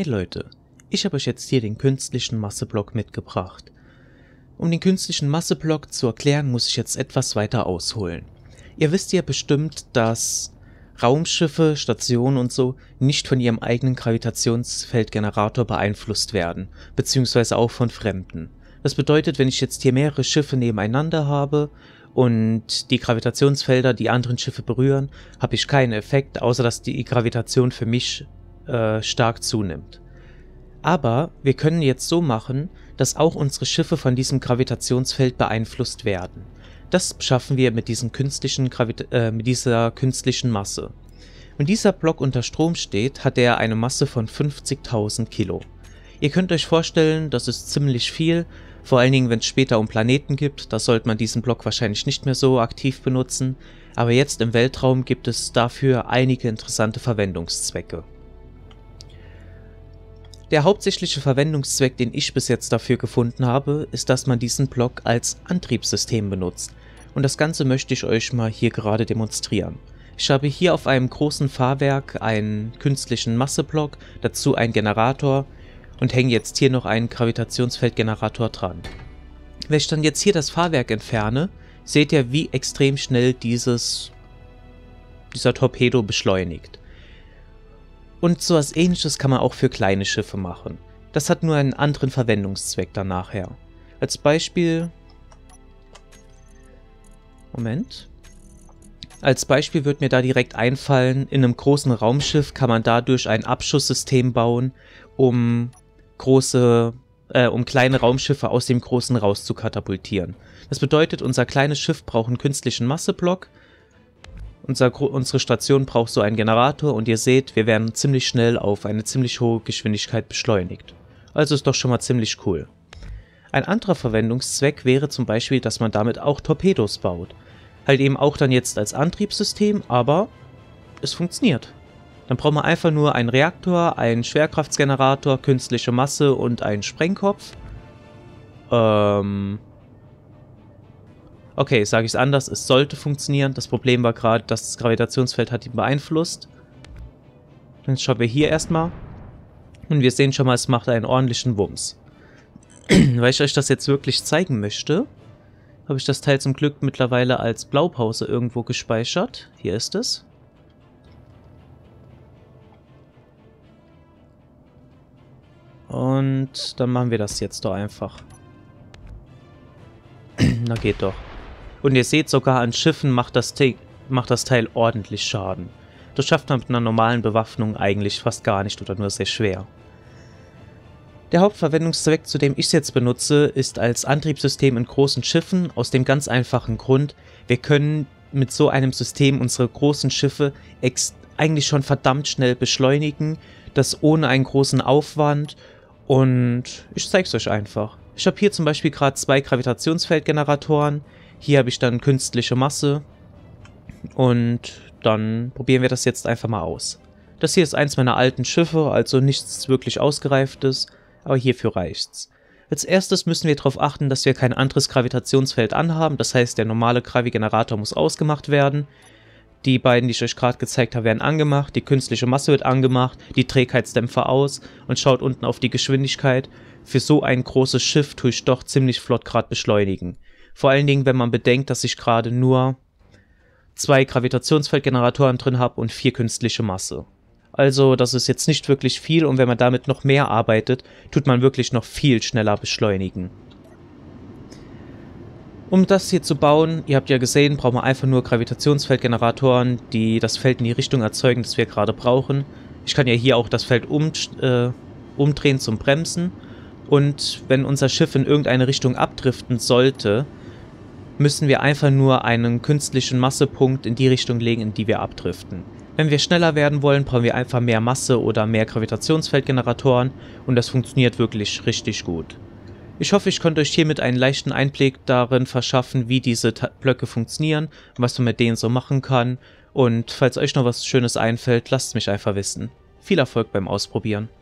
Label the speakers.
Speaker 1: Hey Leute, ich habe euch jetzt hier den künstlichen Masseblock mitgebracht. Um den künstlichen Masseblock zu erklären, muss ich jetzt etwas weiter ausholen. Ihr wisst ja bestimmt, dass Raumschiffe, Stationen und so nicht von ihrem eigenen Gravitationsfeldgenerator beeinflusst werden, beziehungsweise auch von Fremden. Das bedeutet, wenn ich jetzt hier mehrere Schiffe nebeneinander habe und die Gravitationsfelder die anderen Schiffe berühren, habe ich keinen Effekt, außer dass die Gravitation für mich stark zunimmt. Aber wir können jetzt so machen, dass auch unsere Schiffe von diesem Gravitationsfeld beeinflusst werden. Das schaffen wir mit dieser künstlichen Masse. Wenn dieser Block unter Strom steht, hat er eine Masse von 50.000 Kilo. Ihr könnt euch vorstellen, das ist ziemlich viel, vor allen Dingen wenn es später um Planeten gibt, da sollte man diesen Block wahrscheinlich nicht mehr so aktiv benutzen, aber jetzt im Weltraum gibt es dafür einige interessante Verwendungszwecke. Der hauptsächliche Verwendungszweck, den ich bis jetzt dafür gefunden habe, ist, dass man diesen Block als Antriebssystem benutzt. Und das Ganze möchte ich euch mal hier gerade demonstrieren. Ich habe hier auf einem großen Fahrwerk einen künstlichen Masseblock, dazu einen Generator und hänge jetzt hier noch einen Gravitationsfeldgenerator dran. Wenn ich dann jetzt hier das Fahrwerk entferne, seht ihr, wie extrem schnell dieser Torpedo beschleunigt. Und so etwas Ähnliches kann man auch für kleine Schiffe machen. Das hat nur einen anderen Verwendungszweck dann nachher. Als Beispiel... Als Beispiel wird mir da direkt einfallen, in einem großen Raumschiff kann man dadurch ein Abschusssystem bauen, um kleine Raumschiffe aus dem Großen raus zu katapultieren. Das bedeutet, unser kleines Schiff braucht einen künstlichen Masseblock, unsere Station braucht so einen Generator und ihr seht, wir werden ziemlich schnell auf eine ziemlich hohe Geschwindigkeit beschleunigt. Also ist doch schon mal ziemlich cool. Ein anderer Verwendungszweck wäre zum Beispiel, dass man damit auch Torpedos baut. Halt eben auch dann jetzt als Antriebssystem, aber es funktioniert. Dann braucht man einfach nur einen Reaktor, einen Schwerkraftsgenerator, künstliche Masse und einen Sprengkopf. Okay, sage ich es anders, es sollte funktionieren. Das Problem war gerade, dass das Gravitationsfeld hat ihn beeinflusst. Dann schauen wir hier erstmal. Und wir sehen schon mal, es macht einen ordentlichen Wumms. Weil ich euch das jetzt wirklich zeigen möchte, habe ich das Teil zum Glück mittlerweile als Blaupause irgendwo gespeichert. Hier ist es. Und dann machen wir das jetzt doch einfach. Na geht doch. Und ihr seht, sogar an Schiffen macht das Teil ordentlich Schaden. Das schafft man mit einer normalen Bewaffnung eigentlich fast gar nicht oder nur sehr schwer. Der Hauptverwendungszweck, zu dem ich es jetzt benutze, ist als Antriebssystem in großen Schiffen, aus dem ganz einfachen Grund, wir können mit so einem System unsere großen Schiffe eigentlich schon verdammt schnell beschleunigen, das ohne einen großen Aufwand, und ich zeige es euch einfach. Ich habe hier zum Beispiel gerade 2 Gravitationsfeldgeneratoren, hier habe ich dann künstliche Masse und dann probieren wir das jetzt einfach mal aus. Das hier ist eins meiner alten Schiffe, also nichts wirklich Ausgereiftes, aber hierfür reicht's. Als erstes müssen wir darauf achten, dass wir kein anderes Gravitationsfeld anhaben, das heißt, der normale Gravi-Generator muss ausgemacht werden. Die beiden, die ich euch gerade gezeigt habe, werden angemacht, die künstliche Masse wird angemacht, die Trägheitsdämpfer aus und schaut unten auf die Geschwindigkeit. Für so ein großes Schiff tue ich doch ziemlich flott gerade beschleunigen. Vor allen Dingen, wenn man bedenkt, dass ich gerade nur 2 Gravitationsfeldgeneratoren drin habe und 4 künstliche Masse. Also das ist jetzt nicht wirklich viel, und wenn man damit noch mehr arbeitet, tut man wirklich noch viel schneller beschleunigen. Um das hier zu bauen, ihr habt ja gesehen, brauchen wir einfach nur Gravitationsfeldgeneratoren, die das Feld in die Richtung erzeugen, das wir gerade brauchen. Ich kann ja hier auch das Feld umdrehen zum Bremsen. Und wenn unser Schiff in irgendeine Richtung abdriften sollte, müssen wir einfach nur einen künstlichen Massepunkt in die Richtung legen, in die wir abdriften. Wenn wir schneller werden wollen, brauchen wir einfach mehr Masse oder mehr Gravitationsfeldgeneratoren, und das funktioniert wirklich richtig gut. Ich hoffe, ich konnte euch hiermit einen leichten Einblick darin verschaffen, wie diese Blöcke funktionieren und was man mit denen so machen kann. Und falls euch noch was Schönes einfällt, lasst mich einfach wissen. Viel Erfolg beim Ausprobieren.